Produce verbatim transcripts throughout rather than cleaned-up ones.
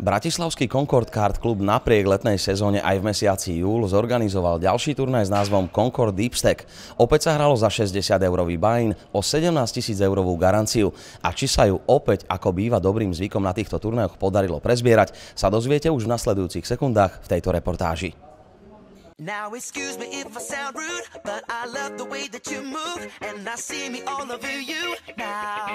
Bratislavský Concord Kart Club napriek letnej sezóne aj v mesiaci júl zorganizoval ďalší turnaj s názvom Concord Deep Stack. Opäť sa hralo za šesťdesiat eurový buy-in o sedemnásť tisíc eurovú garanciu. A či sa ju opäť, ako býva dobrým zvykom na týchto turnajoch, podarilo prezbierať, sa dozviete už v nasledujúcich sekundách v tejto reportáži. Now excuse me if I sound rude, but I love the way that you move, and I see me all over you now.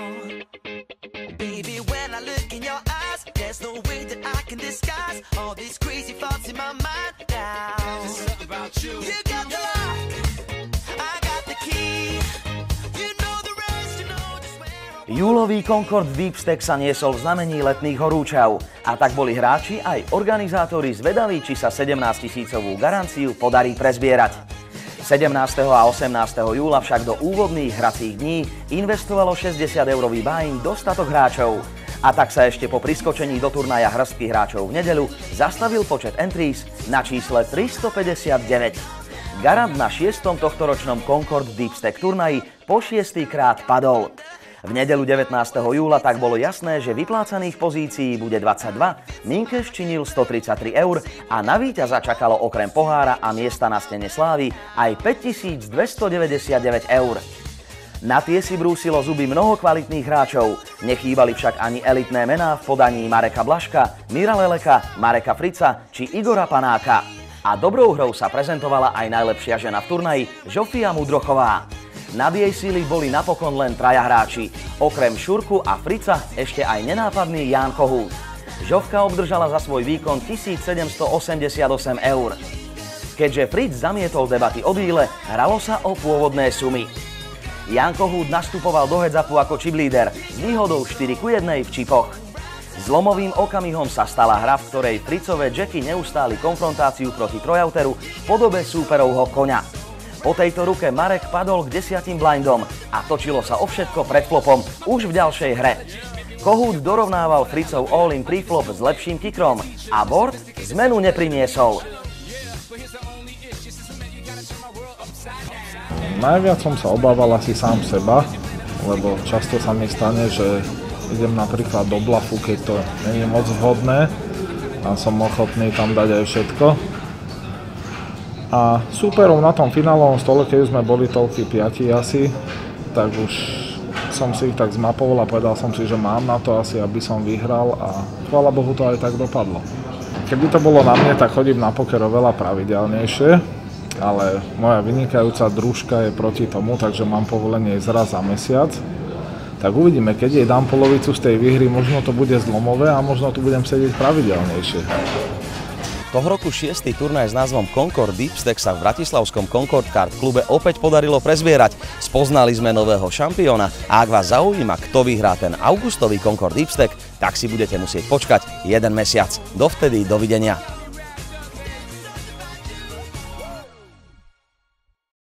Baby, when I look in your eyes, there's no way that I can disguise all these crazy thoughts in my mind now. There's something about you. You got the lock, I got the key. You know the rest, you know just where. Júlový Concord Deep Stack sa niesol v znamení letných horúčav. A tak boli hráči aj organizátori zvedaví, či sa sedemnásťtisícovú garanciu podarí prezbierať. sedemnásteho a osemnásteho júla však do úvodných hracích dní investovalo šesťdesiat eurový buy-in dostatok hráčov. A tak sa ešte po priskočení do turnaja hrstky hráčov v nedeľu zastavil počet entries na čísle tristopäťdesiatdeväť. Garant na šiestom tohtoročnom Concord Deep Stack turnaji po šiestýkrát padol. V nedeľu devätnásteho júla tak bolo jasné, že vyplácaných pozícií bude dvadsaťdva, mincash činil stotridsaťtri eur a na víťaza čakalo okrem pohára a miesta na stene slávy aj päťtisícdvestodeväťdesiatdeväť eur. Na tie si brúsilo zuby mnoho kvalitných hráčov, nechýbali však ani elitné mená v podaní Mareka Blaška, Mira Leleka, Mareka Frica či Igora Panáka. A dobrou hrou sa prezentovala aj najlepšia žena v turnaji, Žofia Mudrochová. Nad jej síly boli napokon len traja hráči. Okrem Šurku a Frica ešte aj nenápadný Ján Kohút. Žofka obdržala za svoj výkon tisícsedemstoosemdesiatosem eur. Keďže Fritz zamietol debaty o díle, hralo sa o pôvodné sumy. Ján Kohút nastupoval do heads-upu ako chip leader s výhodou štyri ku jednej v čipoch. Zlomovým okamihom sa stala hra, v ktorej Fritzové Jacky neustáli konfrontáciu proti trojauteru v podobe súperovho koňa. Po tejto ruke Marek padol k desiatim blindom a točilo sa o všetko pred flopom už v ďalšej hre. Kohút dorovnával Fritzov all-in preflop s lepším kickrom a board zmenu nepriniesol. Najviac som sa obával asi sám seba, lebo často sa mi stane, že idem napríklad do blafu, keď to nie je moc vhodné a som ochotný tam dať aj všetko. A súperom na tom finálovom stole, keď sme boli toľky piati asi, tak už som si ich tak zmapoval a povedal som si, že mám na to asi, aby som vyhral a chvála Bohu to aj tak dopadlo. Keby to bolo na mne, tak chodím na poker oveľa pravidelnejšie, ale moja vynikajúca družka je proti tomu, takže mám povolenie ísť raz za mesiac. Tak uvidíme, keď jej dám polovicu z tej výhry, možno to bude zlomové a možno tu budem sedieť pravidelnejšie. Toho roku šiestý turnaj s názvom Concord Deep Stack sa v bratislavskom Concord Kart klube opäť podarilo prezbierať. Spoznali sme nového šampióna a ak vás zaujíma, kto vyhrá ten augustový Concord Deep Stack, tak si budete musieť počkať jeden mesiac. Dovtedy dovidenia.